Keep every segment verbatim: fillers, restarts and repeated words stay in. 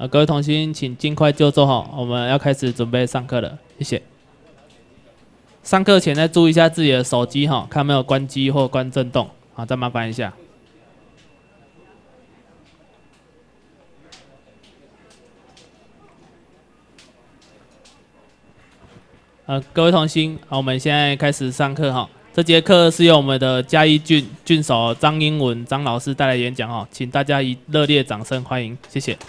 呃，各位同心，请尽快就座哈，我们要开始准备上课了，谢谢。上课前再注意一下自己的手机哈，看没有关机或关震动，好，再麻烦一下。呃，各位同心，好，我们现在开始上课哈。这节课是由我们的嘉义郡郡守张英文张老师带来演讲哈，请大家以热烈掌声欢迎，谢谢。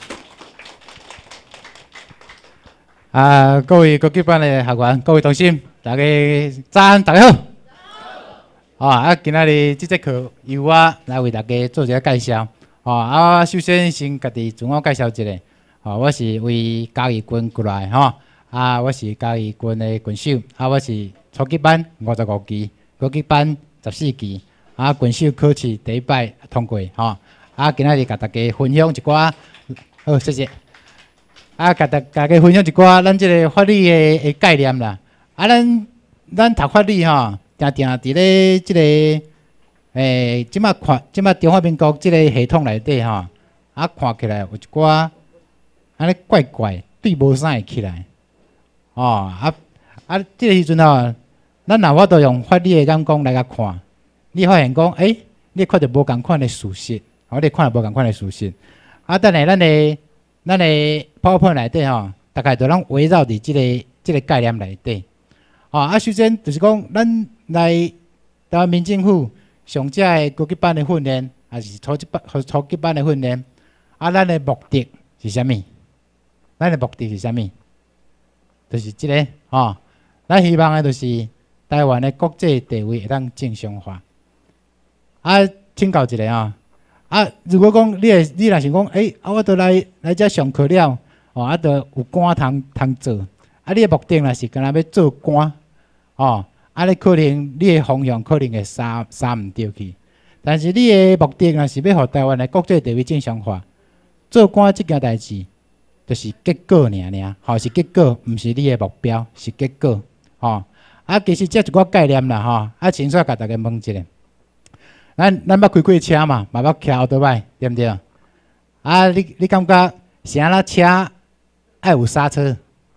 啊，各位高级班的学员，各位同心，大家早安，大家好。哦，啊，今仔日这节课由我来为大家做一个介绍。哦，啊，首先先家己自我介绍一下。哦，我是为嘉义郡过来吼。啊，我是嘉义郡的郡守。啊，我是初级班五十五期，高级班十四期。啊，郡守考试第一摆通过吼。啊，今仔日甲大家分享一寡，好，谢谢。啊，甲大大家分享一寡咱即个法律的的概念啦。啊，咱咱读法律吼，定定伫咧即个诶，即摆看即摆中华民国即个系统内底吼，啊，看起来有一寡安尼怪怪，对无啥会起来。哦，啊啊，即个时阵吼，咱若法度用法律的眼光来甲看，你发现讲，诶、欸，你看到无共款的事实，哦，你看到无共款的事实。啊，等下咱的。咱的 PowerPoint 内底吼，大概就拢围绕伫即个即个概念内底。哦，啊，首先就是讲，咱来台湾民政府上遮的高级班的训练，还是初级班、初级班的训练，啊，咱的目的是啥物？咱的目的是啥物？就是即、这个哦，咱希望的就是台湾的国际地位会当正常化。啊，请教一下啊。啊，如果讲你会，你若想讲，诶、欸，啊，我都来来遮上课了，哦，啊，都有官通通做，啊，你的目的若是干那要做官，哦，啊，你可能你的方向可能会三三唔对去，但是你的目的若是要互台湾的国际地位正常化，做官这件代志，就是结果尔尔，吼、哦，是结果，唔是你的目标，是结果，哦，啊，其实这一寡概念啦，吼、哦，啊，先煞甲大家问一下。咱咱捌开过车嘛，嘛捌骑奥多摆，对毋对？啊，你你感觉啥啦车爱有刹车？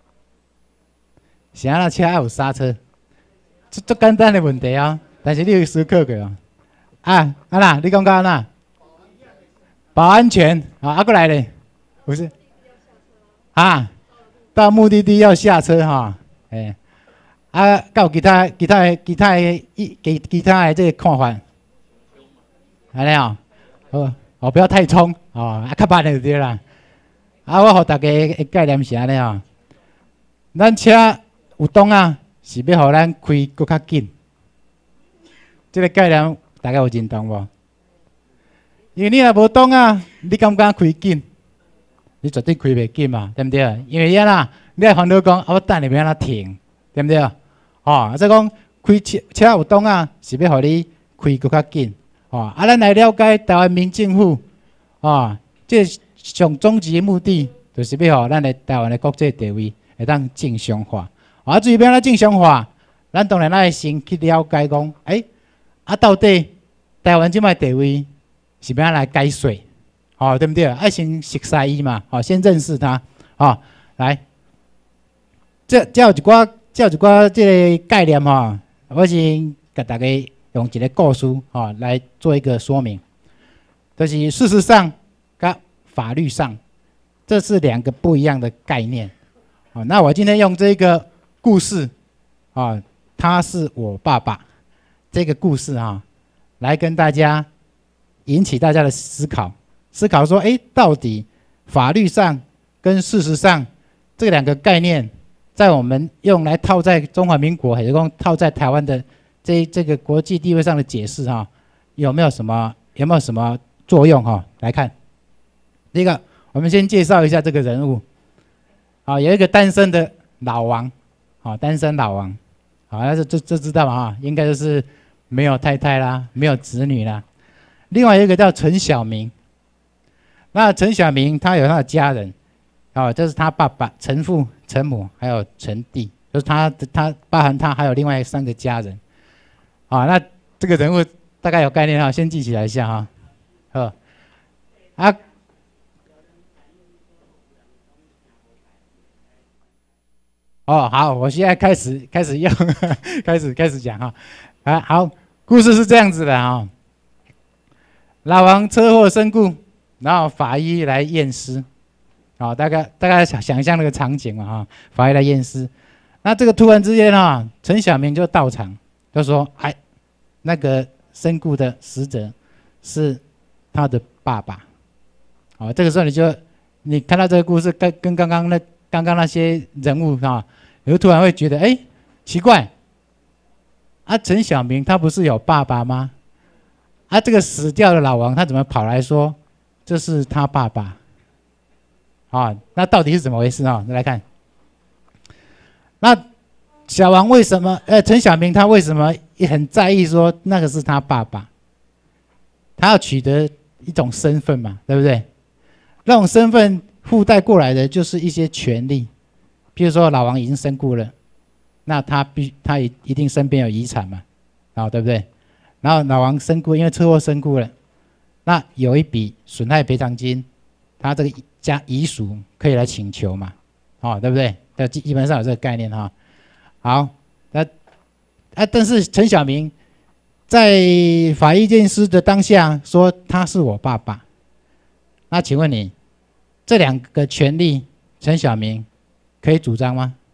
啥啦车爱有刹车？这足简单的问题啊、哦，但是你有思考过哦。啊，啊啦，你感觉安那？保安全啊，啊过来咧，不是？啊，到目的地要下车哈，诶、欸，啊，有其他其他的其他的一其其他的这个看法？安尼哦，哦哦，不要太冲哦，啊，较慢就对啦。啊，我互大家的概念是安尼哦，咱车有档啊，是要互咱开搁较紧。这个概念大家有认同无？因为你若无档啊，你敢不敢开紧？你绝对开袂紧嘛，对不对？因为安那，你爱烦恼讲，啊，我等下要安怎停，对不对？哦，所以讲开车车有档啊，是要互你开搁较紧。哦，啊，咱来了解台湾民政府，哦，这上终极的目的，就是要互咱的台湾的国际地位会当正常化。啊，至于要安怎正常化，咱当然咱先去了解讲，诶、欸，啊，到底台湾即摆地位是要安来解说，哦，对不对？爱先熟悉伊嘛，哦，先认识他，哦，来，这这有一寡，这有一寡这个概念哈、哦，我先甲大家。用一个故事哦来做一个说明，就是事实上跟法律上，这是两个不一样的概念。哦，那我今天用这个故事，啊，他是我爸爸，这个故事啊，来跟大家引起大家的思考，思考说，哎，到底法律上跟事实上这两个概念，在我们用来套在中华民国，还是说套在台湾的？这这个国际地位上的解释哈、啊，有没有什么有没有什么作用哈、啊？来看，第一个，我们先介绍一下这个人物。啊，有一个单身的老王，啊，单身老王，好，那是这这知道嘛哈？应该就是没有太太啦，没有子女啦。另外一个叫陈小明，那陈小明他有他的家人，啊，这是他爸爸、陈父、陈母还有陈弟，就是他他包含他还有另外三个家人。啊，那这个人物大概有概念哈，先记起来一下哈。好，啊， 哦，好，我现在开始开始用，开始开始讲哈。啊，好，故事是这样子的啊。老王车祸身故，然后法医来验尸，啊，大概大概想想象那个场景嘛哈，法医来验尸。那这个突然之间啊，陈小明就到场，就说：“哎，那个身故的死者是他的爸爸。”啊，这个时候你就你看到这个故事跟跟刚刚那刚刚那些人物啊，你就突然会觉得，哎，奇怪，啊，陈小明他不是有爸爸吗？啊，这个死掉的老王他怎么跑来说这是他爸爸？啊，那到底是怎么回事啊？来看，那小王为什么？呃，陈小明他为什么也很在意说那个是他爸爸？他要取得一种身份嘛，对不对？那种身份附带过来的就是一些权利，比如说老王已经身故了，那他必他一一定身边有遗产嘛，啊，对不对？然后老王身故，因为车祸身故了，那有一笔损害赔偿金，他这个家遗属可以来请求嘛，哦，对不对？那基本上有这个概念哈。好，那啊，但是陈小明在法医验尸的当下说他是我爸爸，那请问你这两个权利，陈小明可以主张吗？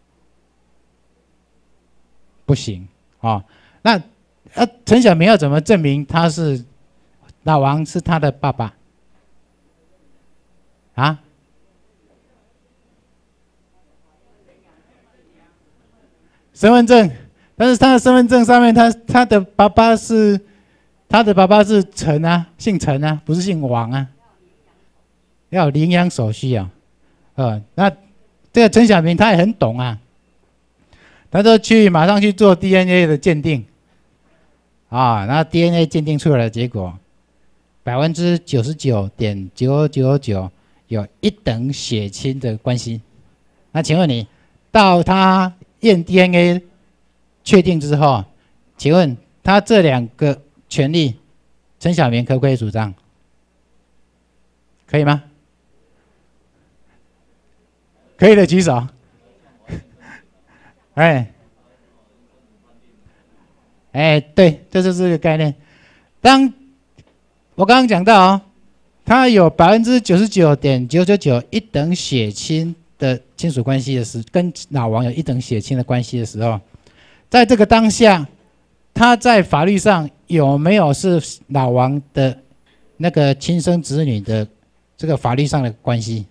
不行哦。那啊，陈小明要怎么证明他是老王是他的爸爸？啊？身份证，但是他的身份证上面他他的爸爸是他的爸爸是陈啊，姓陈啊，不是姓王啊，要有领养手续啊。呃，那这个陈小明他也很懂啊，他就去马上去做 D N A 的鉴定。啊，那 D N A 鉴定出来的结果，百分之九十九点九九九有一等血亲的关系。那请问你，到他验 D N A 确定之后，请问他这两个权利，陈小明可不可以主张？可以吗？可以的举手。哎。哎，对，这就是这个概念。当我刚刚讲到哦，他有百分之九十九点九九九一等血亲的亲属关系的时，跟老王有一等血亲的关系的时候，在这个当下，他在法律上有没有是老王的那个亲生子女的这个法律上的关系？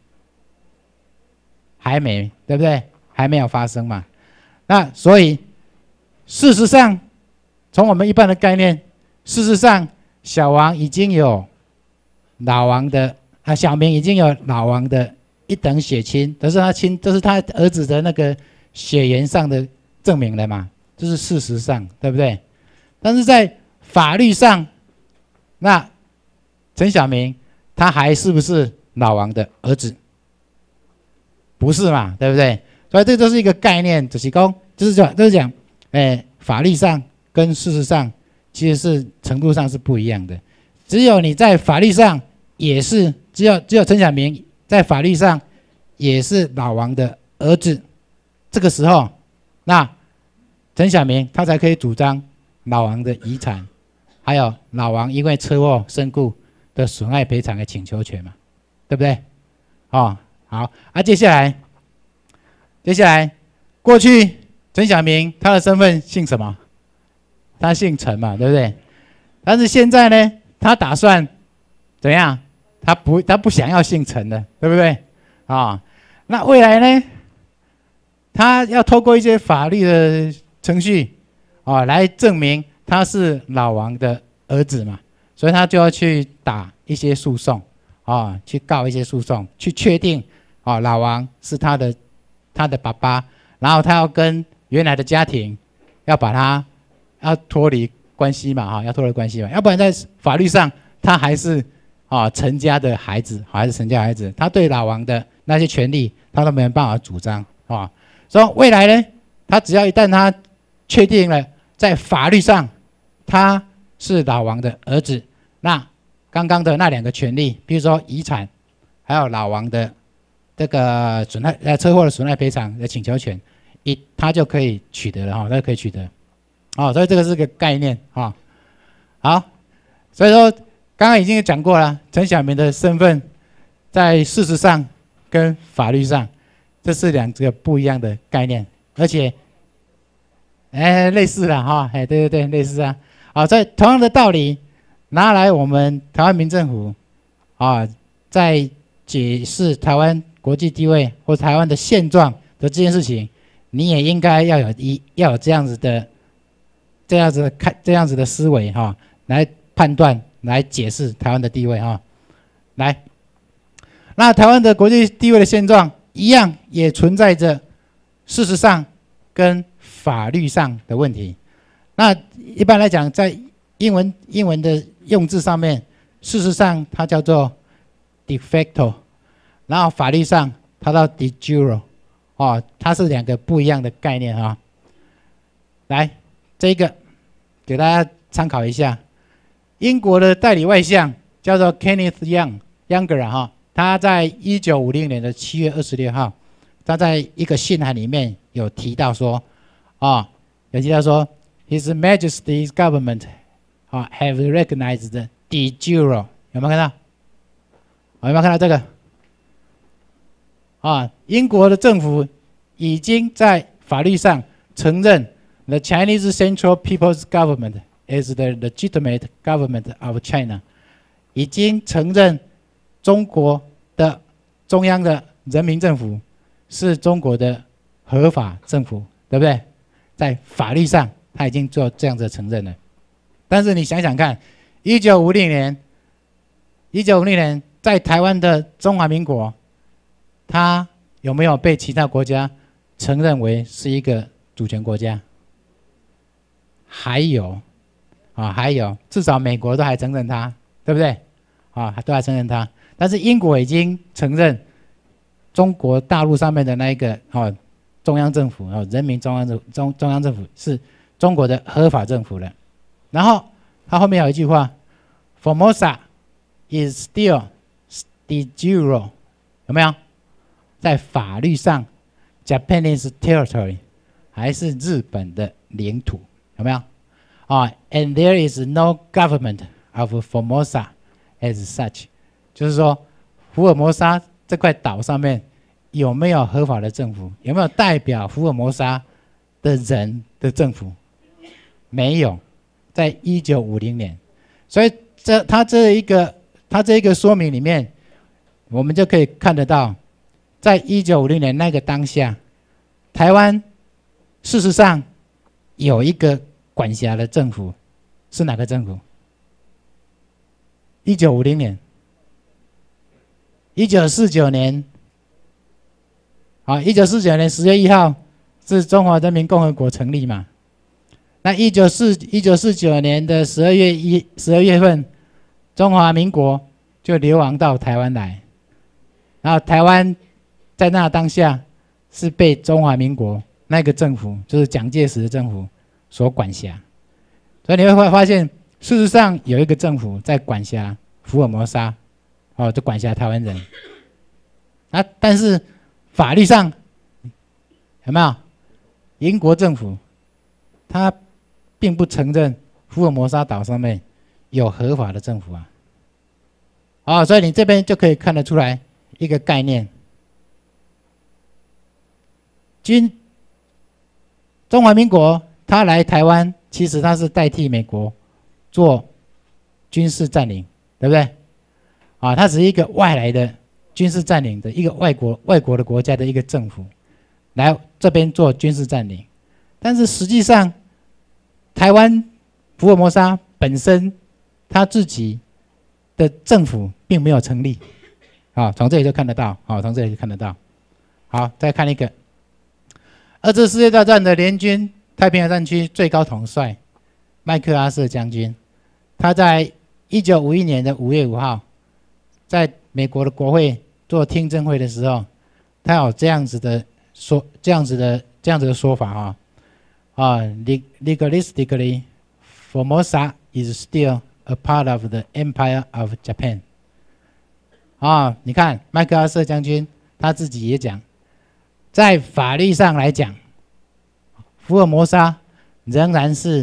还没，对不对？还没有发生嘛。那所以事实上，从我们一般的概念，事实上，小王已经有老王的啊，小明已经有老王的一等血亲，这是他亲，这是他儿子的那个血缘上的证明了嘛，这是事实上，对不对？但是在法律上，那陈小明他还是不是老王的儿子？不是嘛，对不对？所以这就是一个概念，就是讲，就是讲，就是讲，哎，法律上跟事实上其实是程度上是不一样的。只有你在法律上也是，只有只有陈小明在法律上也是老王的儿子，这个时候，那陈小明他才可以主张老王的遗产，还有老王因为车祸身故的损害赔偿的请求权嘛，对不对？哦，好啊，接下来，接下来，过去陈小明他的身份姓什么？他姓陈嘛，对不对？但是现在呢，他打算怎样？他不，他不想要姓陈的，对不对？啊、哦，那未来呢？他要透过一些法律的程序，啊、哦，来证明他是老王的儿子嘛，所以他就要去打一些诉讼，啊、哦，去告一些诉讼，去确定，啊、哦，老王是他的他的爸爸，然后他要跟原来的家庭要把他。要脱离关系嘛，哈，要脱离关系嘛，要不然在法律上他还是啊陈家的孩子，还是陈家孩子，他对老王的那些权利他都没有办法主张啊。所以未来呢，他只要一旦他确定了在法律上他是老王的儿子，那刚刚的那两个权利，比如说遗产，还有老王的这个损害呃车祸的损害赔偿的请求权， 一它就可以取得了哈，它就可以取得。哦，所以这个是个概念哈。好，所以说刚刚已经讲过了，陈晓明的身份在事实上跟法律上，这是两个不一样的概念，而且，哎，类似了哈，哎，对对对，类似啊。好，所以同样的道理，拿来我们台湾民政府啊，在解释台湾国际地位或台湾的现状的这件事情，你也应该要有一要有这样子的。这样子的看，这样子的思维哈，来判断、来解释台湾的地位哈。来，那台湾的国际地位的现状一样，也存在着事实上跟法律上的问题。那一般来讲，在英文英文的用字上面，事实上它叫做 de facto， 然后法律上它叫 de jure， 哦，它是两个不一样的概念哈。来。这个给大家参考一下，英国的代理外相叫做 Kenneth Young Younger 哈，他在一九五零年的七月二十六号，他在一个信函里面有提到说，啊，有提到说 His Majesty's government 啊 have recognized the de jure， 有没有看到？有没有看到这个？啊，英国的政府已经在法律上承认。The Chinese Central People's Government is the legitimate government of China， 已经承认中国的中央的人民政府是中国的合法政府，对不对？在法律上，他已经做这样子的承认了。但是你想想看，一九五零年，一九五零年在台湾的中华民国，它有没有被其他国家承认为是一个主权国家？还有，啊，还有，至少美国都还承认它，对不对？啊，都还承认它。但是英国已经承认中国大陆上面的那一个哦中央政府哦人民中央政中中央政府是中国的合法政府了。然后它后面有一句话 ，Formosa is still de jure， 有没有？在法律上 ，Japanese territory 还是日本的领土。有没有？啊 ，and there is no government of Formosa as such， 就是说，福尔摩沙这块岛上面有没有合法的政府？有没有代表福尔摩沙的人的政府？没有，在一九五零年，所以这他这一个他这一个说明里面，我们就可以看得到，在一九五零年那个当下，台湾事实上有一个管辖的政府，是哪个政府？一九五零年，一九四九年，好，一九四九年十月一号是中华人民共和国成立嘛？那一九四一九四九年的十二月一十二月份，中华民国就流亡到台湾来，然后台湾在那当下是被中华民国那个政府，就是蒋介石的政府所管辖，所以你会发现，事实上有一个政府在管辖福尔摩沙，哦，就管辖台湾人。啊，但是法律上有没有？英国政府他并不承认福尔摩沙岛上面有合法的政府啊。哦，所以你这边就可以看得出来一个概念，军中华民国他来台湾，其实他是代替美国做军事占领，对不对？啊，他只是一个外来的军事占领的一个外国外国的国家的一个政府，来这边做军事占领。但是实际上，台湾福尔摩沙本身他自己的政府并没有成立，啊，从这里就看得到，啊，从这里就看得到。好，再看一个，二次世界大战的联军太平洋战区最高统帅麦克阿瑟将军，他在一九五一年的五月五号，在美国的国会做听证会的时候，他有这样子的说，这样子的这样子的说法啊，啊 ，legalistically, Formosa is still a part of the Empire of Japan。啊，你看麦克阿瑟将军他自己也讲，在法律上来讲， 福尔摩沙仍然是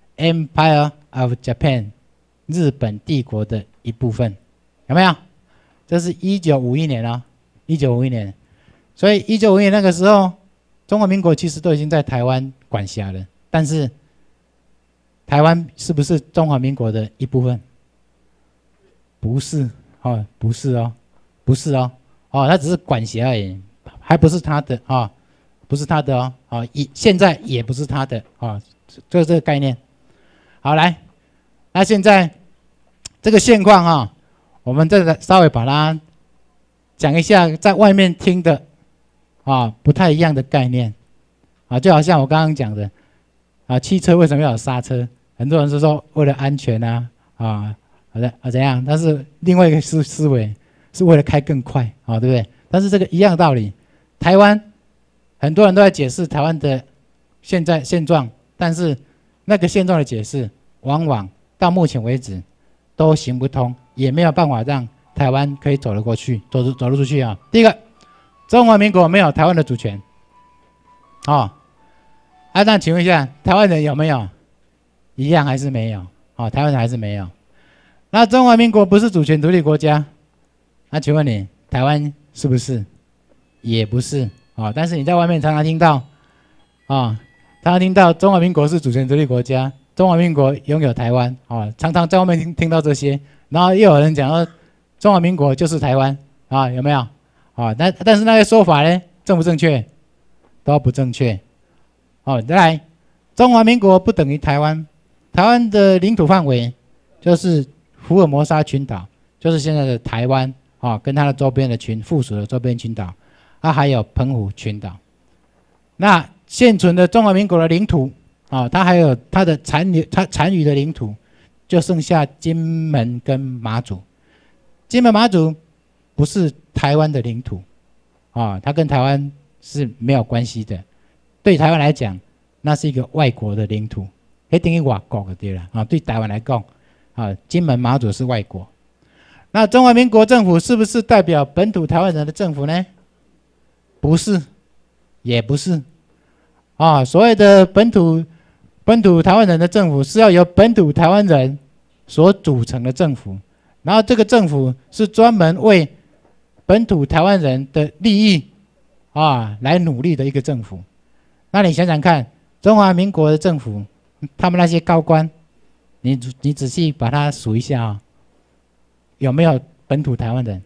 Empire of Japan 日本帝国的一部分，有没有？这是一九五一年啊，一九五一年，所以一九五一年那个时候，中华民国其实都已经在台湾管辖了，但是台湾是不是中华民国的一部分？不是哦，不是哦，不是哦，哦，它只是管辖而已，还不是他的啊、哦，不是他的哦，哦，也现在也不是他的啊、哦，就是这个概念。好，来，那现在这个现况啊，我们再稍微把它讲一下，在外面听的啊不太一样的概念啊，就好像我刚刚讲的啊，汽车为什么要有刹车？很多人是说为了安全啊啊。好的啊，怎样？但是另外一个思思维是为了开更快啊，对不对？但是这个一样道理，台湾很多人都在解释台湾的现在现状，但是那个现状的解释，往往到目前为止都行不通，也没有办法让台湾可以走得过去，走走得出去啊。第一个，中华民国没有台湾的主权，哦，啊，那请问一下，台湾人有没有？一样还是没有？哦，台湾人还是没有。那中华民国不是主权独立国家，那请问你台湾是不是？也不是啊、哦。但是你在外面常常听到，啊、哦，常常听到中华民国是主权独立国家，中华民国拥有台湾啊、哦，常常在外面听听到这些，然后又有人讲说中华民国就是台湾啊、哦，有没有？啊、哦，但但是那些说法呢，正不正确？都不正确。哦，再来，中华民国不等于台湾，台湾的领土范围就是福尔摩沙群岛，就是现在的台湾啊、哦，跟它的周边的群附属的周边群岛，啊，还有澎湖群岛。那现存的中华民国的领土啊、哦，它还有它的残留，它残余的领土，就剩下金门跟马祖。金门马祖不是台湾的领土啊、哦，它跟台湾是没有关系的。对台湾来讲，那是一个外国的领土，那等于外国的对了啊。对台湾来讲。啊，金门马祖是外国，那中华民国政府是不是代表本土台湾人的政府呢？不是，也不是。啊，所谓的本土本土台湾人的政府是要由本土台湾人所组成的政府，然后这个政府是专门为本土台湾人的利益啊来努力的一个政府。那你想想看，中华民国的政府，他们那些高官。你你仔细把它数一下啊、哦，有没有本土台湾人？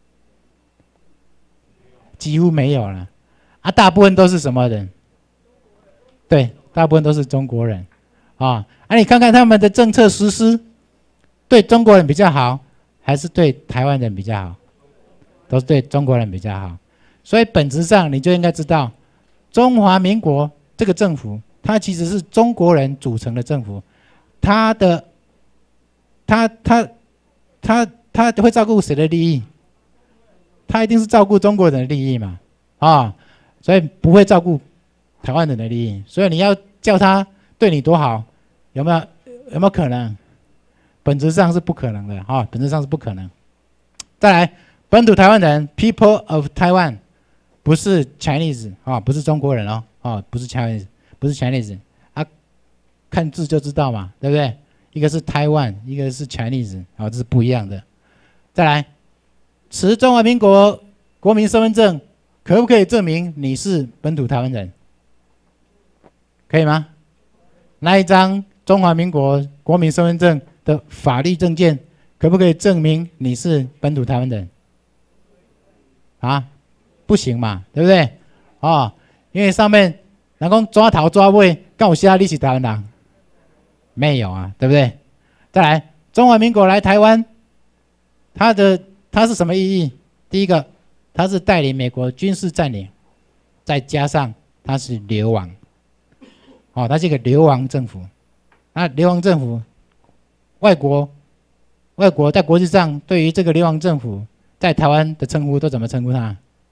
几乎没有了，啊，大部分都是什么人？对，大部分都是中国人，啊，啊，你看看他们的政策实施，对中国人比较好，还是对台湾人比较好？都是对中国人比较好，所以本质上你就应该知道，中华民国这个政府，它其实是中国人组成的政府。他的，他他他他会照顾谁的利益？他一定是照顾中国人的利益嘛，啊，所以不会照顾台湾人的利益。所以你要叫他对你多好，有没有有没有可能？本质上是不可能的啊，本质上是不可能。再来，本土台湾人 ，People of Taiwan， 不是 Chinese 啊，不是中国人哦，啊，不是 Chinese， 不是 Chinese。看字就知道嘛，对不对？一个是台湾，一个是 Chinese， 啊，这是不一样的。再来，持中华民国国民身份证，可不可以证明你是本土台湾人？可以吗？那一张中华民国国民身份证的法律证件，可不可以证明你是本土台湾人？啊，不行嘛，对不对？啊、哦，因为上面人讲抓头抓尾，告写你是台湾人。没有啊，对不对？再来，中华民国来台湾，它的它是什么意义？第一个，它是带领美国军事占领，再加上它是流亡，哦，它是一个流亡政府。那流亡政府，外国外国在国际上对于这个流亡政府在台湾的称呼都怎么称呼它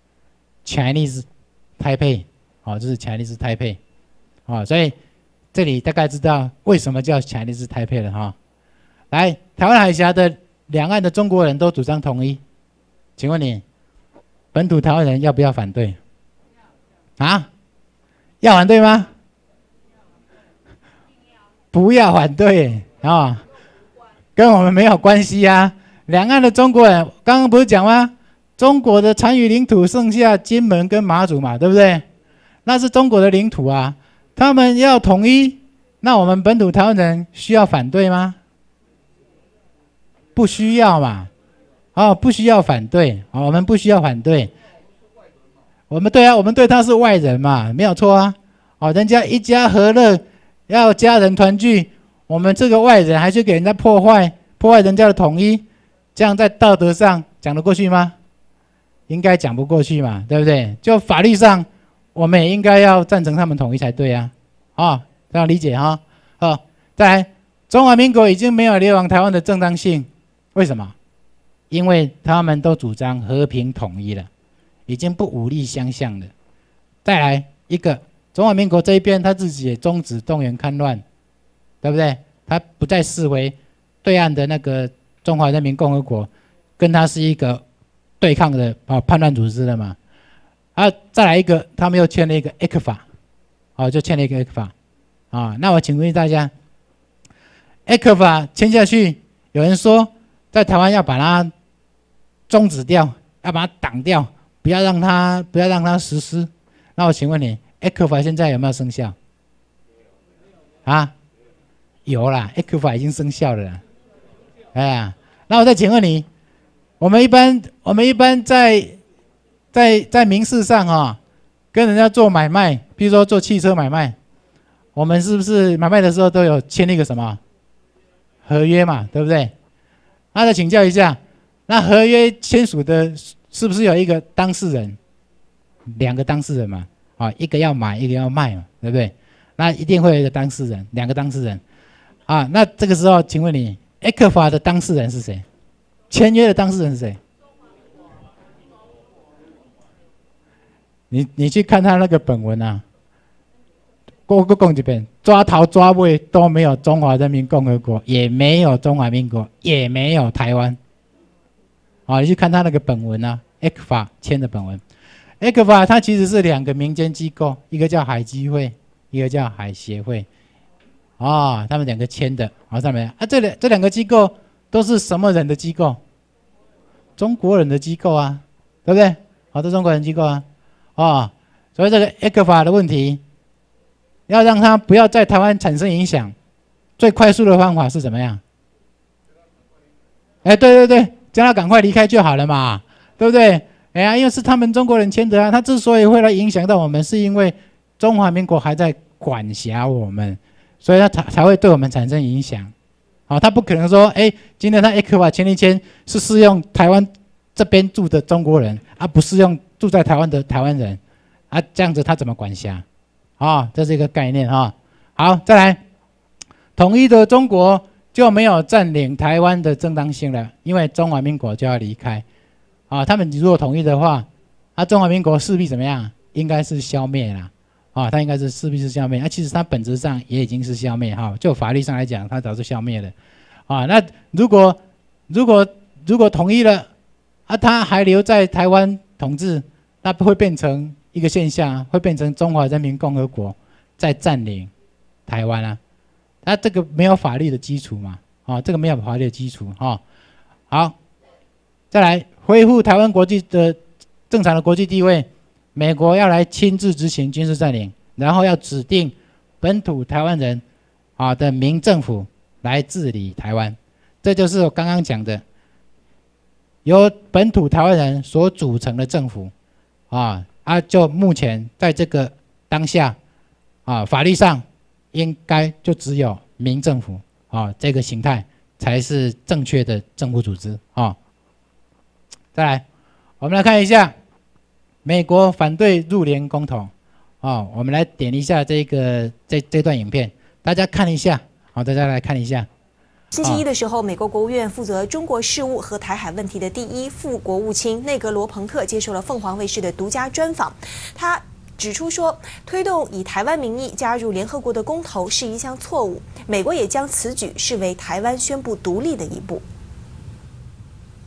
？Chinese Taipei， 哦，这是 Chinese Taipei， 哦，所以。这里大概知道为什么叫Chinese Taipei了哈。来，台湾海峡的两岸的中国人都主张统一，请问你，本土台湾人要不要反对？啊？要反对吗？ 不要反对啊，跟我们没有关系啊。两岸的中国人刚刚不是讲吗？中国的残余领土剩下金门跟马祖嘛，对不对？那是中国的领土啊，他们要统一，那我们本土台湾人需要反对吗？不需要嘛，哦，不需要反对，哦，我们不需要反对。我们对啊，我们对他是外人嘛，没有错啊。哦，人家一家和乐，要家人团聚，我们这个外人还去给人家破坏，破坏人家的统一，这样在道德上讲得过去吗？应该讲不过去嘛，对不对？就法律上，我们也应该要赞成他们统一才对啊。哦，这样理解哈。哦，再来，中华民国已经没有流亡台湾的正当性，为什么？因为他们都主张和平统一了，已经不武力相向了。再来一个。中华民国这一边，他自己也终止动员戡乱，对不对？他不再视为对岸的那个中华人民共和国，跟他是一个对抗的啊叛乱组织了嘛。啊，再来一个，他们又签了一个 A C F A， 啊，就签了一个 A C F A， 啊，那我请问大家 ，A C F A 签下去，有人说在台湾要把它终止掉，要把它挡掉，不要让它不要让它实施。那我请问你。A C F A 现在有没有生效？啊，有啦 ，A C F A 已经生效了啦。哎呀，那我再请问你，我们一般我们一般在在在民事上啊、哦，跟人家做买卖，比如说做汽车买卖，我们是不是买卖的时候都有签那个什么合约嘛，对不对？那再请教一下，那合约签署的是不是有一个当事人，两个当事人嘛？啊，一个要买，一个要卖嘛，对不对？那一定会有一个当事人，两个当事人，啊，那这个时候，请问你 ，A C F A 的当事人是谁？签约的当事人是谁？你你去看他那个本文啊，我我讲一遍，抓头抓尾都没有中华人民共和国，也没有中华民国，也没有台湾。啊，你去看他那个本文啊 ，A C F A 签的本文。A C F A 它其实是两个民间机构，一个叫海基会，一个叫海协会，啊、哦，他们两个签的，好上面啊，这两这两个机构都是什么人的机构？中国人的机构啊，对不对？好多中国人机构啊，哦，所以这个 A C F A 的问题，要让它不要在台湾产生影响，最快速的方法是怎么样？哎，对对对，叫他赶快离开就好了嘛，对不对？哎呀，因为是他们中国人签的啊，他之所以会来影响到我们，是因为中华民国还在管辖我们，所以他才才会对我们产生影响。好、哦，他不可能说，哎，今天他 A C F A 签一签是适用台湾这边住的中国人，而、啊、不适用住在台湾的台湾人，啊，这样子他怎么管辖？啊、哦，这是一个概念啊、哦。好，再来，统一的中国就没有占领台湾的正当性了，因为中华民国就要离开。啊，他们如果统一的话，啊，中华民国势必怎么样？应该是消灭啦，啊，它应该是势必是消灭。啊，其实它本质上也已经是消灭哈，就法律上来讲，它早就消灭了。啊，那如果如果如果统一了，啊，它还留在台湾统治，那会变成一个现象，会变成中华人民共和国在占领台湾啊。它这个没有法律的基础嘛，啊，这个没有法律的基础哈。好，再来。恢复台湾国际的正常的国际地位，美国要来亲自执行军事占领，然后要指定本土台湾人啊的民政府来治理台湾，这就是我刚刚讲的，由本土台湾人所组成的政府啊啊，就目前在这个当下啊，法律上应该就只有民政府啊这个形态才是正确的政府组织啊。再来，我们来看一下美国反对入联公投，哦，我们来点一下这个这这段影片，大家看一下，好，大家来看一下。 星期一的时候，美国国务院负责中国事务和台海问题的第一副国务卿内阁罗彭特接受了凤凰卫视的独家专访，他指出说，推动以台湾名义加入联合国的公投是一项错误，美国也将此举视为台湾宣布独立的一步。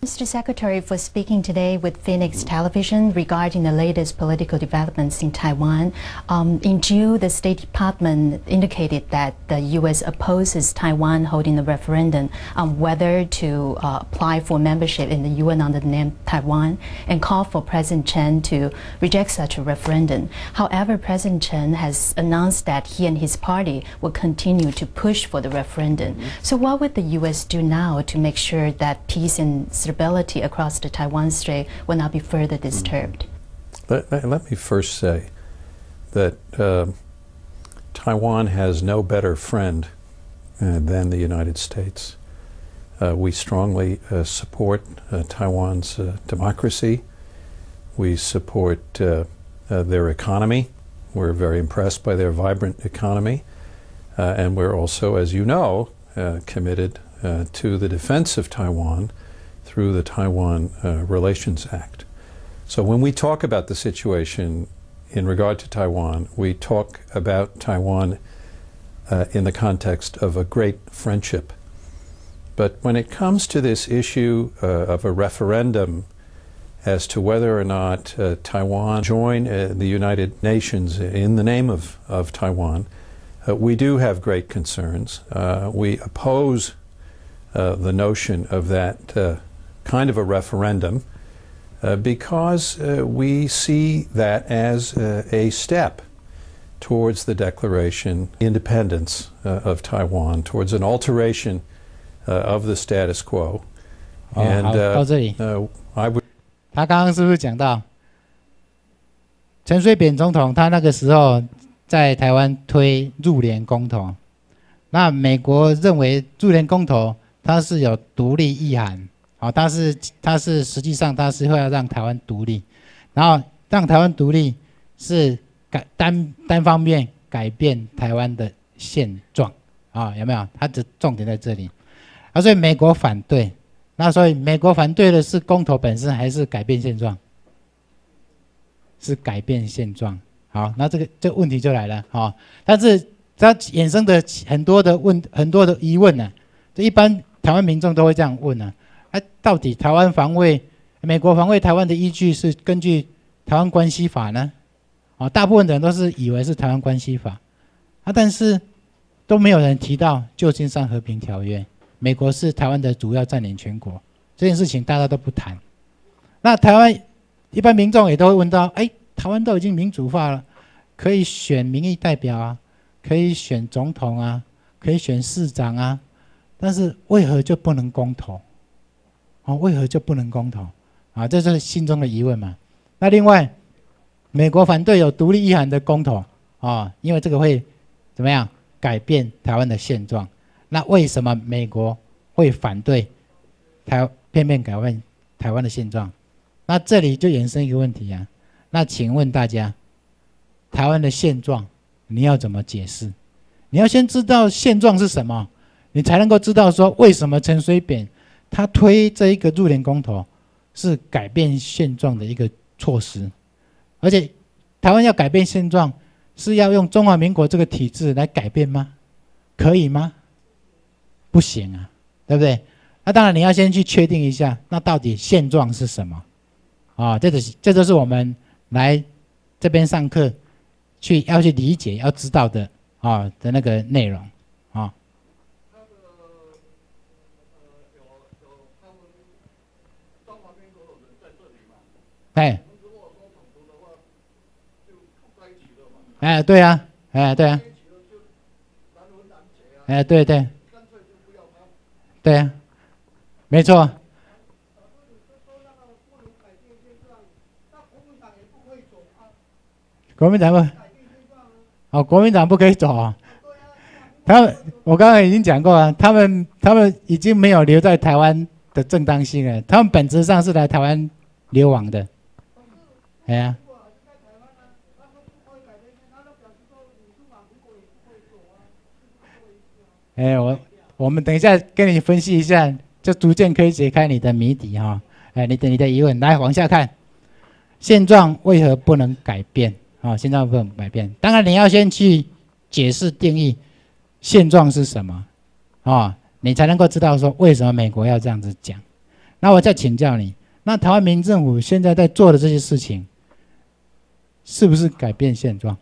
Mister Secretary, for speaking today with Phoenix Television regarding the latest political developments in Taiwan. Um, in June, the State Department indicated that the U S opposes Taiwan holding a referendum on whether to uh, apply for membership in the U N under the name Taiwan and called for President Chen to reject such a referendum. However, President Chen has announced that he and his party will continue to push for the referendum. Mm-hmm. So what would the U S do now to make sure that peace and stability across the Taiwan Strait will not be further disturbed? Let, let me first say that uh, Taiwan has no better friend uh, than the United States. Uh, we strongly uh, support uh, Taiwan's uh, democracy. We support uh, uh, their economy. We're very impressed by their vibrant economy. Uh, and we're also, as you know, uh, committed uh, to the defense of Taiwan through the Taiwan uh, Relations Act. So when we talk about the situation in regard to Taiwan, we talk about Taiwan uh, in the context of a great friendship. But when it comes to this issue uh, of a referendum as to whether or not uh, Taiwan join uh, the United Nations in the name of, of Taiwan, uh, we do have great concerns. Uh, we oppose uh, the notion of that uh, kind of a referendum uh, because uh, we see that as uh, a step towards the declaration independence uh, of Taiwan, towards an alteration uh, of the status quo. Oh, and 好，到这里。 uh, I would 他刚刚是不是讲到陈水扁总统他那个时候在台湾推入联公投，那美国认为入联公投它是有独立意涵。 好，它是它是实际上它是会要让台湾独立，然后让台湾独立是改单单方面改变台湾的现状啊，有没有？它的重点在这里啊，所以美国反对，那所以美国反对的是公投本身还是改变现状？是改变现状。好，那这个这个问题就来了啊，但是它衍生的很多的问很多的疑问呢、啊，这一般台湾民众都会这样问呢、啊。 啊，到底台湾防卫、美国防卫台湾的依据是根据台湾关系法呢？啊，大部分的人都是以为是台湾关系法，啊，但是都没有人提到旧金山和平条约，美国是台湾的主要占领权国，这件事情大家都不谈。那台湾一般民众也都会问到，哎，台湾都已经民主化了，可以选民意代表啊，可以选总统啊，可以选市长啊，但是为何就不能公投？ 哦，为何就不能公投？啊，这是心中的疑问嘛。那另外，美国反对有独立意涵的公投啊，因为这个会怎么样改变台湾的现状？那为什么美国会反对台片面改变台湾的现状？那这里就衍生一个问题啊。那请问大家，台湾的现状你要怎么解释？你要先知道现状是什么，你才能够知道说为什么陈水扁 他推这一个入联公投是改变现状的一个措施，而且台湾要改变现状是要用中华民国这个体制来改变吗？可以吗？不行啊，对不对？那当然你要先去确定一下，那到底现状是什么？啊，这就是这就是我们来这边上课去要去理解、要知道的啊的那个内容啊。 哎，哎，对啊，哎，对啊，哎，对对，对啊，没错。国民党不，哦，国民党不可以走啊。他们，我刚刚已经讲过了，他们他们已经没有留在台湾的正当性了，他们本质上是来台湾流亡的。 哎呀，哎，我我们等一下跟你分析一下，就逐渐可以解开你的谜底哈、哦。哎，你的你的疑问，来往下看，现状为何不能改变？啊、哦，现状不能改变。当然你要先去解释定义现状是什么，啊、哦，你才能够知道说为什么美国要这样子讲。 那我再请教你，那台湾民进政府现在在做的这些事情，是不是改变现状？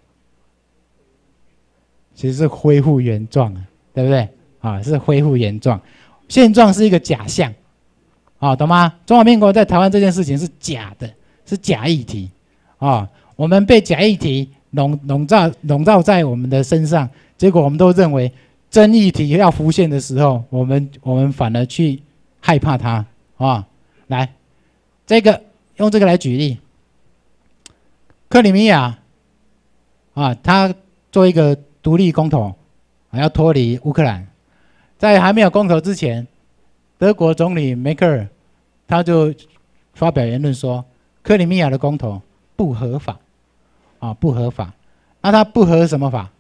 其实是恢复原状啊，对不对？啊，是恢复原状，现状是一个假象，啊，懂吗？中华民国在台湾这件事情是假的，是假议题，啊，我们被假议题笼笼罩笼罩在我们的身上，结果我们都认为真议题要浮现的时候，我们我们反而去害怕它，啊，来，这个用这个来举例，克里米亚，啊，他做一个独立公投，啊，要脱离乌克兰。在还没有公投之前，德国总理梅克尔他就发表言论说，克里米亚的公投不合法，啊，不合法。那他不合什么法？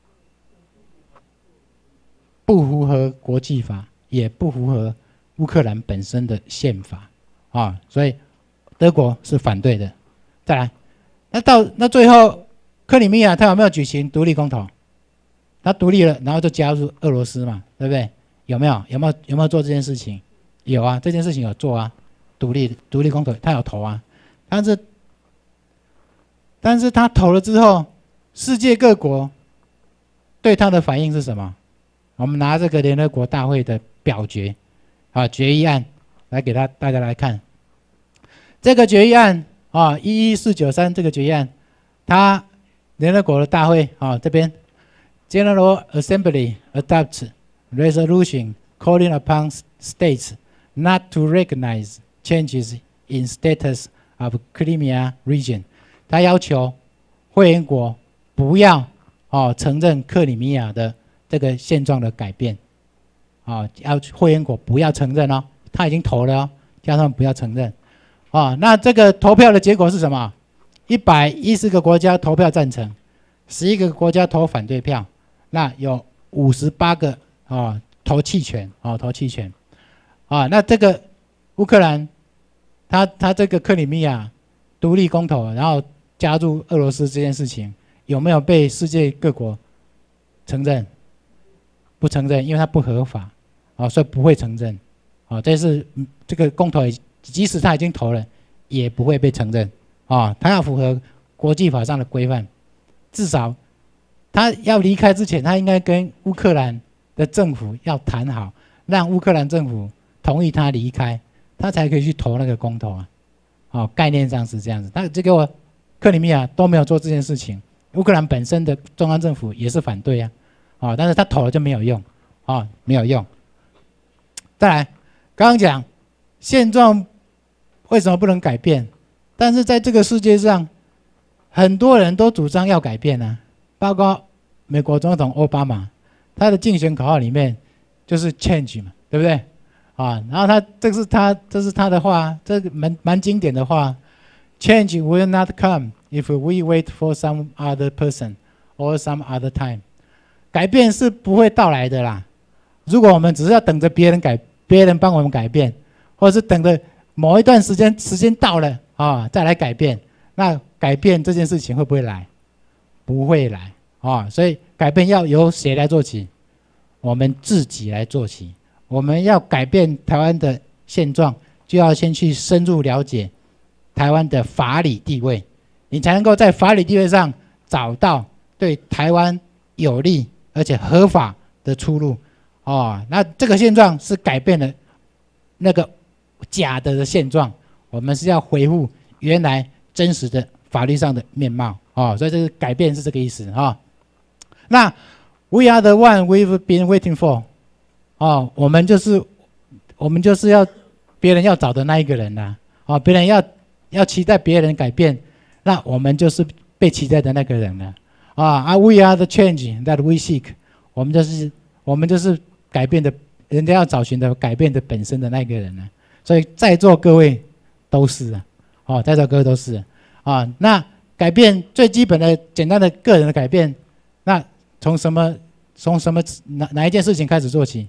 不符合国际法，也不符合乌克兰本身的宪法，啊，所以德国是反对的。再来，那到那最后，克里米亚他有没有举行独立公投？他独立了，然后就加入俄罗斯嘛，对不对？有没有？有没有？有没有做这件事情？有啊，这件事情有做啊，独立独立公投他有投啊，但是但是他投了之后，世界各国对他的反应是什么？我们拿这个联合国大会的表决啊决议案来给他大家来看，这个决议案啊一一四九三这个决议案，他联合国的大会啊这边。General Assembly adopts resolution calling upon states not to recognize changes in status of Crimea region。他要求会员国不要哦承认克里米亚的这个现状的改变，啊，要会员国不要承认哦，他已经投了哦，叫他们不要承认，啊，那这个投票的结果是什么？一百一十个国家投票赞成，十一个国家投反对票。那有五十八个啊投弃权啊投弃权啊，那这个乌克兰，他他这个克里米亚独立公投，然后加入俄罗斯这件事情，有没有被世界各国承认？不承认，因为它不合法啊，所以不会承认啊。这是这个公投，即使他已经投了，也不会被承认啊。他要符合国际法上的规范，至少。他要离开之前，他应该跟乌克兰的政府要谈好，让乌克兰政府同意他离开，他才可以去投那个公投啊。哦，概念上是这样子。但这个克里米亚都没有做这件事情，乌克兰本身的中央政府也是反对啊。哦，但是他投了就没有用，哦，没有用。再来，刚刚讲现状为什么不能改变？但是在这个世界上，很多人都主张要改变啊。包括美国总统奥巴马，他的竞选口号里面就是 change 嘛，对不对？啊，然后他这是他这是他的话，这个蛮蛮经典的话 ，change will not come if we wait for some other person or some other time。改变是不会到来的啦。如果我们只是要等着别人改，别人帮我们改变，或者是等着某一段时间时间到了啊再来改变，那改变这件事情会不会来？不会来啊，所以改变要由谁来做起？我们自己来做起。我们要改变台湾的现状，就要先去深入了解台湾的法理地位，你才能够在法理地位上找到对台湾有利而且合法的出路。哦，那这个现状是改变了那个假的的现状，我们是要恢复原来真实的法律上的面貌。哦，所以这个改变是这个意思啊、哦。那 we are the one we've been waiting for。哦，我们就是我们就是要别人要找的那一个人呐、啊。哦，别人要要期待别人改变，那我们就是被期待的那个人了。啊啊 ，we are the change that we seek。我们就是我们就是改变的，人家要找寻的改变的本身的那个人呢、啊。所以在座各位都是啊，哦，在座各位都是啊，那。改变最基本的、简单的个人的改变，那从什么、从什么哪哪一件事情开始做起？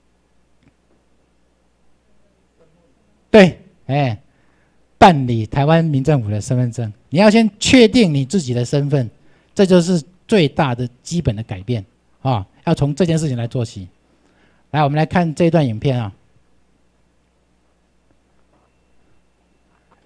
对，哎，办理台湾民政府的身份证，你要先确定你自己的身份，这就是最大的基本的改变啊、哦！要从这件事情来做起。来，我们来看这段影片啊。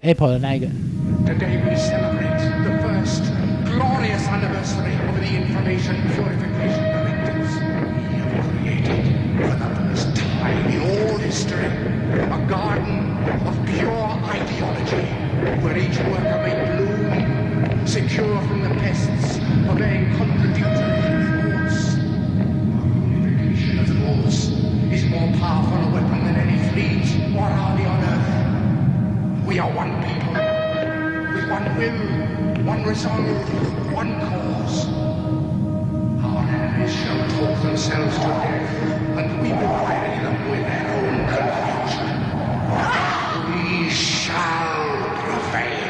Apple 的那一个。 Today we celebrate the first glorious anniversary of the Information Purification Directives. We have created, for the first time in all history, a garden of pure ideology, where each worker may bloom, secure from the pests, obeying contradictory laws. Our unification of laws is more powerful a weapon than any fleet or army on earth. We are one people, with one will, one resolve, one cause. Our enemies shall talk themselves to death, and we will bury them with their own confusion. We shall prevail.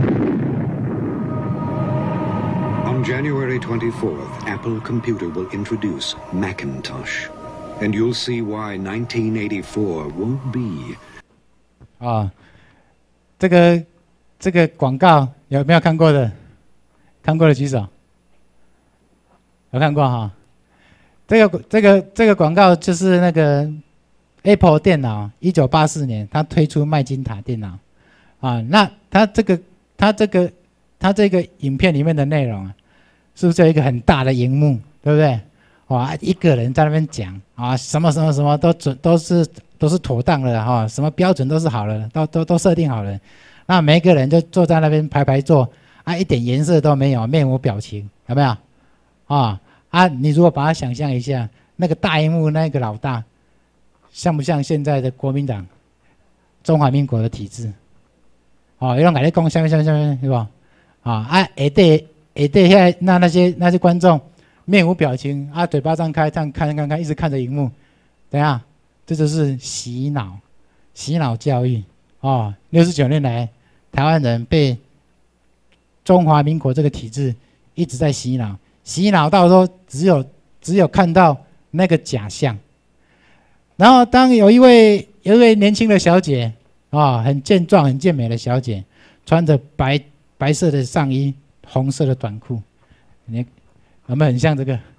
On January twenty-fourth, Apple Computer will introduce Macintosh. And you'll see why nineteen eighty-four won't be. 啊，这个这个广告有没有看过的？看过的举手。有看过哈？这个这个这个广告就是那个 Apple 电脑，一九八四年它推出麦金塔电脑啊。那它这个它这个它这个影片里面的内容啊，是不是有一个很大的荧幕，对不对？哇，一个人在那边讲啊，什么什么什么都准都是都是妥当的哈，什么标准都是好了，都都都设定好了。那每一个人就坐在那边排排坐啊，一点颜色都没有，面无表情，有没有？啊啊！你如果把它想象一下，那个大荧幕那个老大，像不像现在的国民党、中华民国的体制？哦，有人跟你讲下面下面下面是吧？啊啊！下底下底遐那那些那些观众。面无表情啊，嘴巴张开，这样看看看，一直看着荧幕，等下，这就是洗脑，洗脑教育哦。六十九年来，台湾人被中华民国这个体制一直在洗脑，洗脑到说只有只有看到那个假象。然后，当有一位有一位年轻的小姐啊、哦，很健壮、很健美的小姐，穿着白白色的上衣、红色的短裤，你。有没有很像这个？有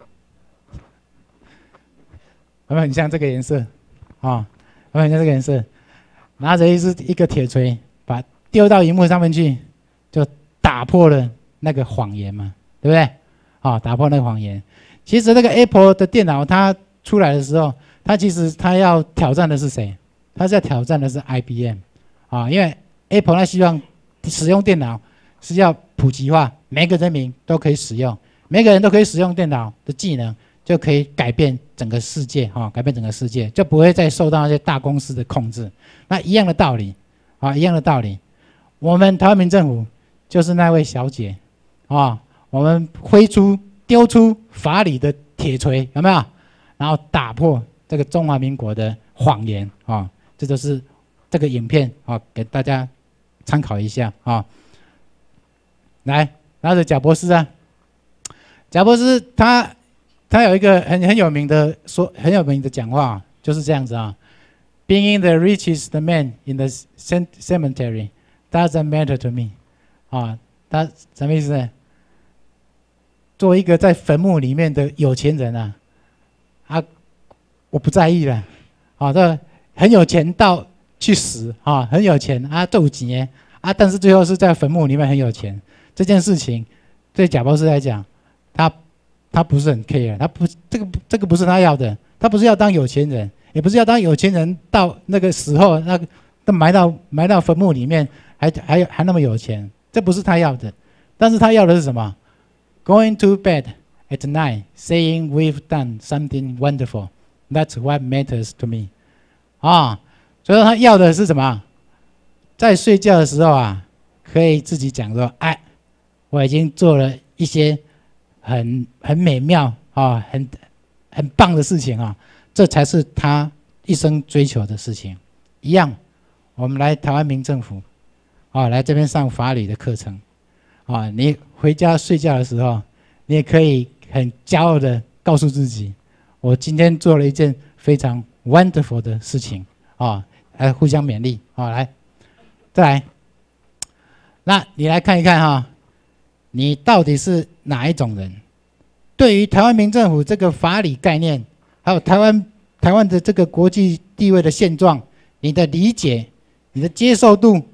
没有很像这个颜色？啊、哦，有没有很像这个颜色？拿着一支一个铁锤，把丢到荧幕上面去，就打破了那个谎言嘛，对不对？啊、哦，打破那个谎言。其实那个 Apple 的电脑它出来的时候，它其实它要挑战的是谁？它是要挑战的是 I B M 啊、哦，因为 Apple 它希望使用电脑是要普及化，每个人民都可以使用。每个人都可以使用电脑的技能，就可以改变整个世界哈、哦，改变整个世界，就不会再受到那些大公司的控制。那一样的道理，啊，一样的道理。我们台湾民政府就是那位小姐，啊，我们挥出丢出法理的铁锤，有没有？然后打破这个中华民国的谎言啊，这就是这个影片啊，给大家参考一下啊。来，拿着贾博士啊。贾博士他他有一个很很有名的说很有名的讲话，就是这样子啊 ，Being the richest man in the cemetery doesn't matter to me， 啊，他什么意思呢？做一个在坟墓里面的有钱人啊，啊，我不在意了，啊，这很有钱到去死啊，很有钱啊，斗钱啊，但是最后是在坟墓里面很有钱，这件事情对贾博士来讲。他他不是很 care， 他不这个这个不是他要的，他不是要当有钱人，也不是要当有钱人到那个时候那个都埋到埋到坟墓里面还还还那么有钱，这不是他要的。但是他要的是什么 ？Going to bed at night, saying we've done something wonderful. That's what matters to me. 啊，所以他要的是什么？在睡觉的时候啊，可以自己讲说，哎，我已经做了一些。很很美妙啊，很很棒的事情啊，这才是他一生追求的事情。一样，我们来台湾民政府啊，来这边上法理的课程啊，你回家睡觉的时候，你也可以很骄傲的告诉自己，我今天做了一件非常 wonderful 的事情啊，来互相勉励啊，来，再来，那你来看一看哈。你到底是哪一种人？对于台湾民政府这个法理概念，还有台湾台湾的这个国际地位的现状，你的理解、你的接受度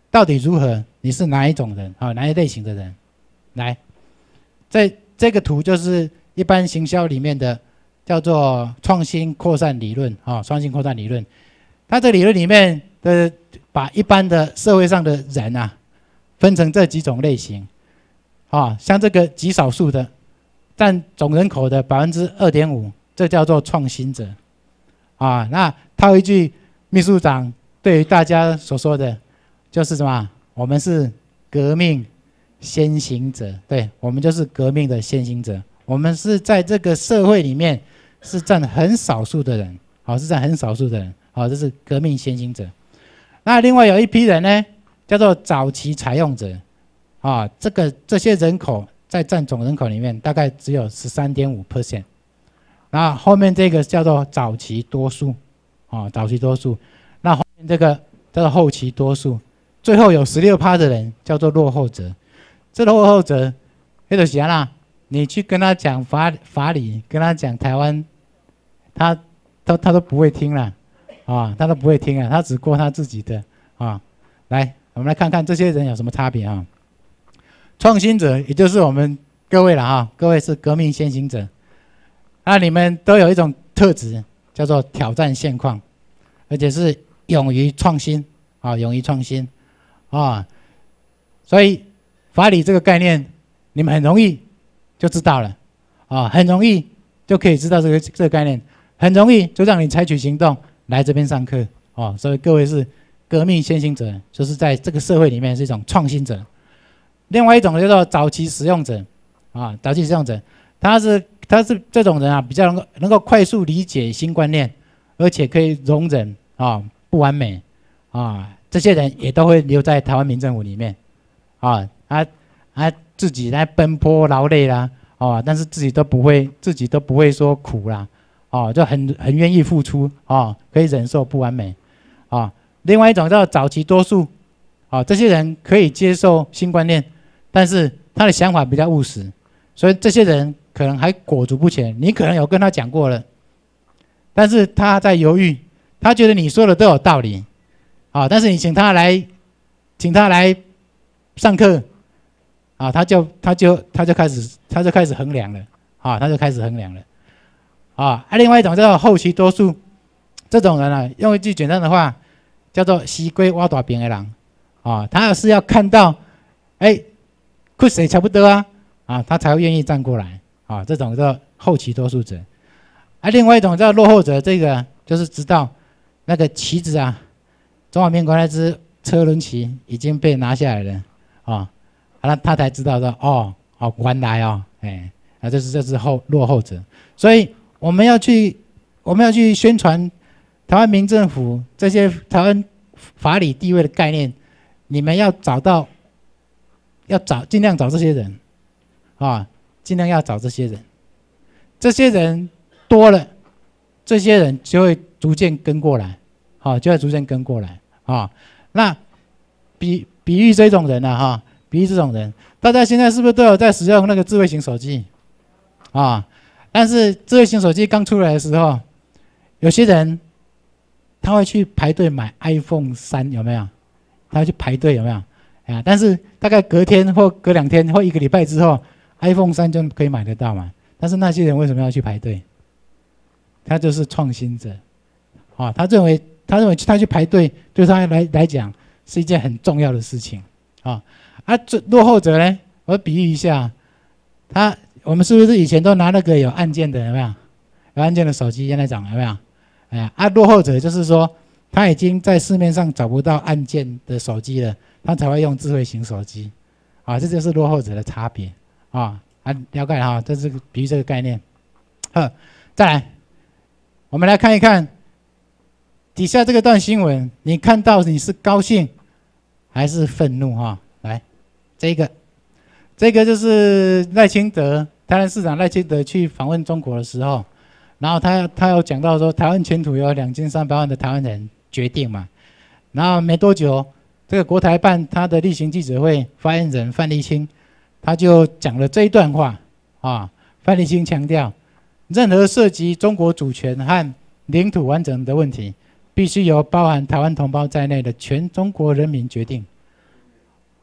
到底如何？你是哪一种人？啊，哪一类型的人？来，这这个图就是一般行销里面的叫做创新扩散理论啊，创新扩散理论。它这理论里面的把一般的社会上的人啊，分成这几种类型啊，像这个极少数的，占总人口的百分之二点五，这叫做创新者啊。那套一句秘书长对于大家所说的，就是什么？我们是革命先行者，对，我们就是革命的先行者。我们是在这个社会里面是占很少数的人，好，是占很少数的人，好，这是革命先行者。那另外有一批人呢，叫做早期采用者，啊，这个这些人口在占总人口里面大概只有 百分之十三点五， 那后面这个叫做早期多数，啊，早期多数。那后面这个叫做后期多数。最后有 百分之十六 的人叫做落后者，这落后者，那就是怎样？你去跟他讲法法理，跟他讲台湾，他他他都不会听了，啊，他都不会听了，他只过他自己的啊。来，我们来看看这些人有什么差别啊？创新者，也就是我们各位了哈，各位是革命先行者，那你们都有一种特质，叫做挑战现况，而且是勇于创新啊，勇于创新。啊，所以法理这个概念，你们很容易就知道了，啊，很容易就可以知道这个这个概念，很容易就让你采取行动来这边上课，啊，所以各位是革命先行者，就是在这个社会里面是一种创新者。另外一种叫做早期使用者，啊，早期使用者，他是他是这种人啊，比较能够能够快速理解新观念，而且可以容忍啊不完美，啊。这些人也都会留在台湾民政府里面，啊，他他自己来奔波劳累啦，哦，但是自己都不会，自己都不会说苦啦，哦，就很很愿意付出，哦，可以忍受不完美，啊，另外一种叫早期多数，啊，这些人可以接受新观念，但是他的想法比较务实，所以这些人可能还裹足不前，你可能有跟他讲过了，但是他在犹豫，他觉得你说的都有道理。啊，但是你请他来，请他来上课，啊，他就他就他就开始他就开始衡量了，啊，他就开始衡量了，啊，啊，另外一种叫做后期多数，这种人啊，用一句简单的话，叫做西龟挖大饼的人，啊，他要是要看到，哎，亏谁差不多啊，啊，他才会愿意站过来，啊，这种叫后期多数者，啊，另外一种叫落后者，这个就是知道那个旗子啊。中华民国那支车轮旗已经被拿下来了，啊，那他才知道说，哦，哦，原来哦，哎，啊，这是这是后落后者，所以我们要去，我们要去宣传台湾民政府这些台湾法理地位的概念，你们要找到，要找尽量找这些人，啊，尽量要找这些人，这些人多了，这些人就会逐渐跟过来。好，就会逐渐跟过来啊。那比比喻这种人啊，哈，比喻这种人，大家现在是不是都有在使用那个智慧型手机啊？但是智慧型手机刚出来的时候，有些人他会去排队买 iPhone 三，有没有？他会去排队，有没有？啊，但是大概隔天或隔两天或一个礼拜之后 ，iPhone 三就可以买得到嘛。但是那些人为什么要去排队？他就是创新者啊，他认为。他认为他去排队对他来来讲是一件很重要的事情，啊啊，这落后者呢？我比喻一下，他我们是不是以前都拿那个有按键的有没有？有按键的手机现在讲有没有？哎呀，啊，落后者就是说他已经在市面上找不到按键的手机了，他才会用智慧型手机，啊，这就是落后者的差别，啊啊，了解哈，这是比喻这个概念。好，再来，我们来看一看。底下这个段新闻，你看到你是高兴还是愤怒哈？来，这个，这个就是赖清德，台湾市长赖清德去访问中国的时候，然后他他有讲到说，台湾前途有两千三百万的台湾人决定嘛。然后没多久，这个国台办他的例行记者会发言人范立清，他就讲了这一段话啊。范立清强调，任何涉及中国主权和领土完整的问题，必须由包含台湾同胞在内的全中国人民决定。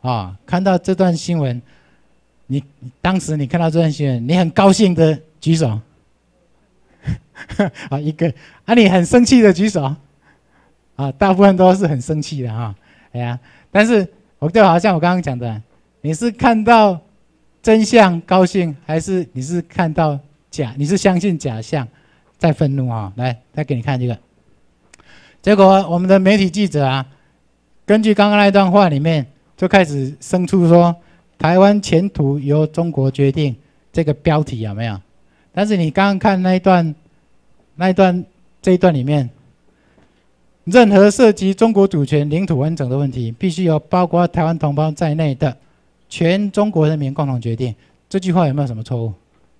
啊，看到这段新闻，你当时你看到这段新闻，你很高兴的举手。啊，一个啊，你很生气的举手。啊，大部分都是很生气的哈，哎呀，但是我就好像我刚刚讲的，你是看到真相高兴，还是你是看到假？你是相信假象在愤怒啊？来，再给你看这个。结果我们的媒体记者啊，根据刚刚那段话里面，就开始生出说台湾前途由中国决定这个标题有没有？但是你刚刚看那一段，那一段这一段里面。任何涉及中国主权、领土完整的问题，必须由包括台湾同胞在内的全中国人民共同决定。这句话有没有什么错误？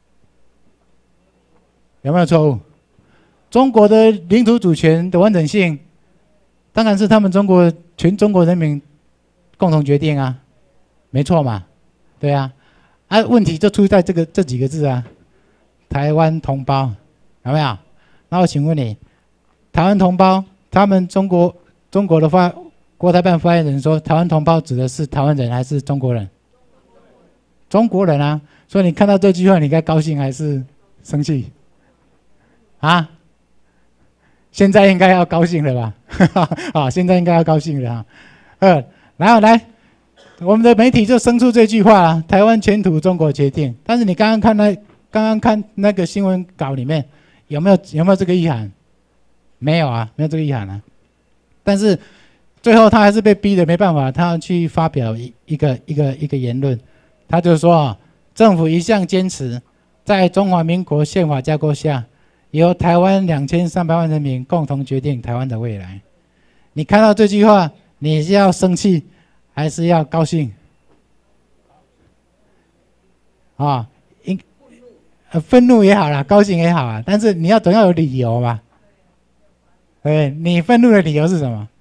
有没有错误？中国的领土主权的完整性，当然是他们中国全中国人民共同决定啊，没错嘛，对啊。啊，问题就出在这个这几个字啊，台湾同胞，有没有？那我请问你，台湾同胞？他们中国中国的发国台办发言人说，台湾同胞指的是台湾人还是中国人？中国人啊！所以你看到这句话，你该高兴还是生气？啊？现在应该要高兴了吧？啊，现在应该要高兴了哈。呃，然后来，我们的媒体就生出这句话啊：台湾前途中国决定。但是你刚刚看那刚刚看那个新闻稿里面，有没有有没有这个意涵？没有啊，没有这个意涵啊。但是最后他还是被逼的没办法，他要去发表一一个一个一个言论。他就说啊，政府一向坚持在中华民国宪法架构下，由台湾两千三百万人民共同决定台湾的未来。你看到这句话，你是要生气还是要高兴？啊，应呃愤怒也好啦，高兴也好啊，但是你要总要有理由吧？对，你愤怒的理由是什么？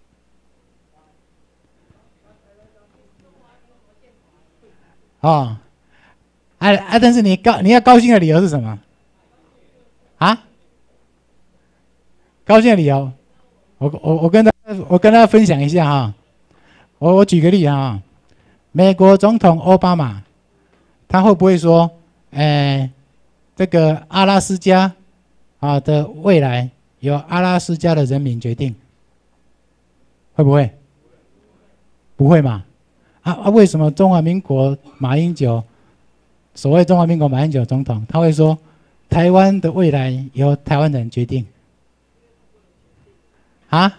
哦，啊啊！但是你高你要高兴的理由是什么？啊？高兴的理由，我我我跟他我跟他分享一下哈。我我举个例啊，美国总统奥巴马，他会不会说，哎，这个阿拉斯加啊的未来？由阿拉斯加的人民决定，会不会？不会嘛？啊啊！为什么中华民国马英九，所谓中华民国马英九总统，他会说台湾的未来由台湾人决定？啊？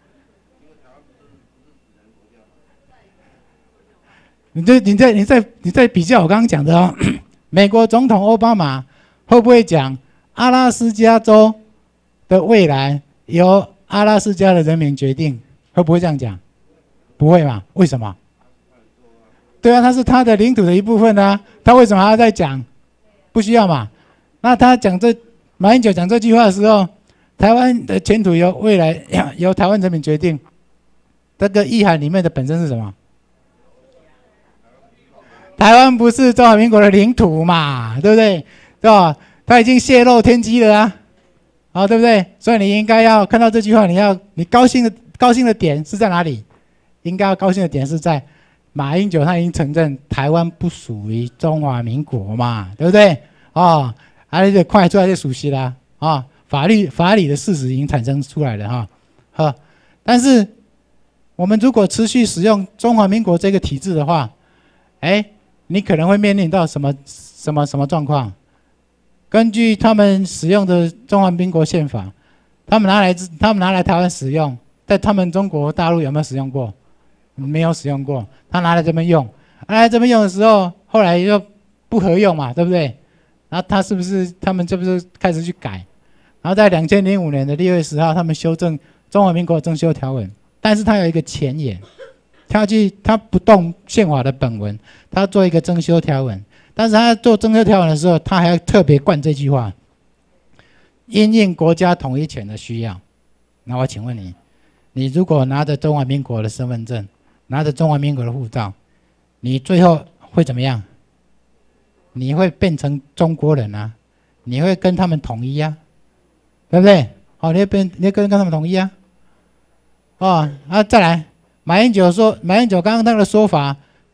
你这你在你在你在比较我刚刚讲的哦，美国总统奥巴马会不会讲阿拉斯加州的未来由阿拉斯加的人民决定？会不会这样讲？不会嘛？为什么？对啊，它是他的领土的一部分啊，他为什么还要再讲？不需要嘛？那他讲这马英九讲这句话的时候，台湾的前途由未来由台湾人民决定，这个意涵里面的本身是什么？台湾不是中华民国的领土嘛，对不对？对吧？他已经泄露天机了啊！好，对不对？所以你应该要看到这句话，你要你高兴的高兴的点是在哪里？应该要高兴的点是在马英九他已经承认台湾不属于中华民国嘛，对不对？哦，而且快出来就熟悉啦啊、哦，法律法理的事实已经产生出来了哈，哈。但是我们如果持续使用中华民国这个体制的话，哎，你可能会面临到什么什么什么状况？根据他们使用的中华民国宪法，他们拿来他们拿来台湾使用，在他们中国大陆有没有使用过？没有使用过。他拿来这边用，拿来这边用的时候，后来又不合用嘛，对不对？然后他是不是他们是不是开始去改？然后在两千零五年的六月十号，他们修正中华民国增修条文，但是他有一个前言，他去他不动宪法的本文，他要做一个增修条文。但是他做增修条文的时候，他还要特别冠这句话：因应国家统一权的需要。那我请问你，你如果拿着中华民国的身份证，拿着中华民国的护照，你最后会怎么样？你会变成中国人啊？你会跟他们统一啊？对不对？哦，你会变，你会跟跟他们统一啊？哦，啊，再来，马英九说，马英九刚刚那个说法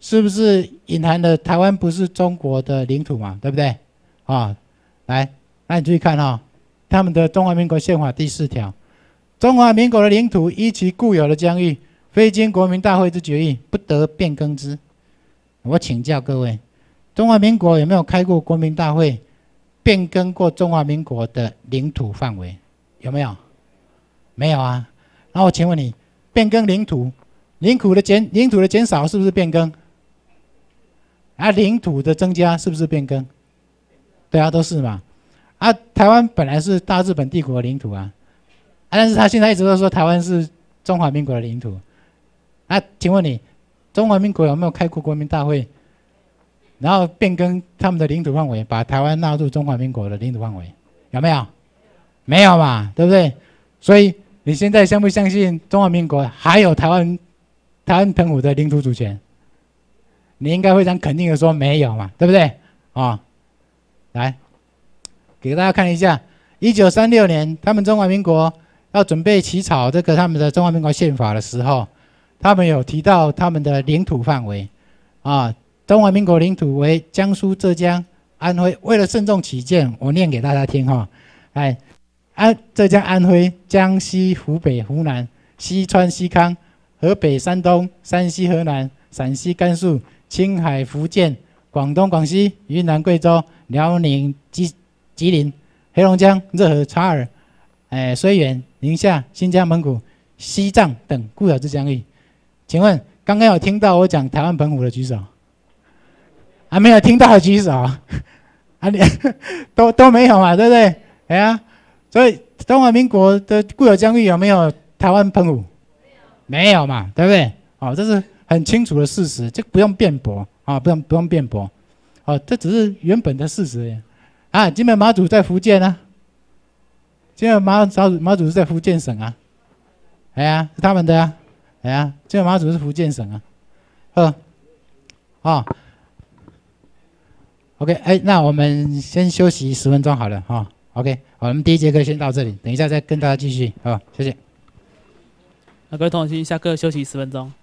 是不是隐含了台湾不是中国的领土嘛？对不对？啊，来，那你注意看哈、哦，他们的中华民国宪法第四条，中华民国的领土依其固有的疆域，非经国民大会之决议，不得变更之。我请教各位，中华民国有没有开过国民大会变更过中华民国的领土范围？有没有？没有啊。那我请问你，变更领土，领土的减领土的减少是不是变更？啊，领土的增加是不是变更？对啊，都是嘛。啊，台湾本来是大日本帝国的领土啊，啊但是他现在一直都说台湾是中华民国的领土。啊，请问你，中华民国有没有开过国民大会，然后变更他们的领土范围，把台湾纳入中华民国的领土范围？有没有？没有嘛，对不对？所以你现在相不相信中华民国还有台湾台湾澎湖的领土主权？你应该非常肯定的说没有嘛，对不对？啊、哦，来给大家看一下，一九三六年他们中华民国要准备起草这个他们的中华民国宪法的时候，他们有提到他们的领土范围啊，中华民国领土为江苏、浙江、安徽。为了慎重起见，我念给大家听哈、哦，哎，安浙江、安徽、江西、湖北、湖南、西川、西康、河北、山东、山西、河南、陕西、甘肃、青海、福建、广东、广西、云南、贵州、辽宁、吉吉林、黑龙江、热河、察尔、哎、绥远、宁夏、新疆、蒙古、西藏等固有之疆域。请问刚刚有听到我讲台湾澎湖的举手？还、啊、没有听到的举手？啊，你都都没有嘛，对不对？哎呀，所以中华民国的固有疆域有没有台湾澎湖？没有嘛，对不对？哦，这是很清楚的事实，这不用辩驳啊，不用不用辩驳。哦，这只是原本的事实而已。啊，金门马祖在福建啊，金门马祖马祖是在福建省啊，哎呀，是他们的啊，哎呀，金门马祖是福建省啊，呃，哦 ，OK， 哎，那我们先休息十分钟好了哈、哦、，OK， 好，我们第一节课先到这里，等一下再跟大家继续，好，谢谢。 那各位同学，下课休息十分钟。